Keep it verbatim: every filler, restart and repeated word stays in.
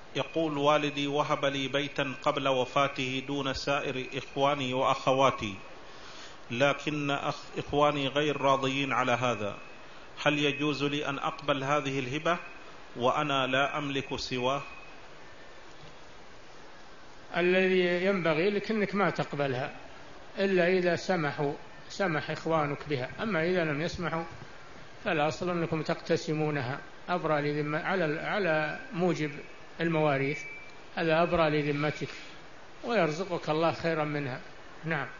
يقول: والدي وهب لي بيتا قبل وفاته دون سائر إخواني وأخواتي، لكن أخ إخواني غير راضيين على هذا، هل يجوز لي أن أقبل هذه الهبة وأنا لا أملك سواه؟ الذي ينبغي لك أنك ما تقبلها إلا إذا سمحوا سمح إخوانك بها، أما إذا لم يسمحوا فالأصل أنكم تقتسمونها أبرى لذمة على على موجب المواريث، هذا أبرى لذمتك ويرزقك الله خيرا منها. نعم.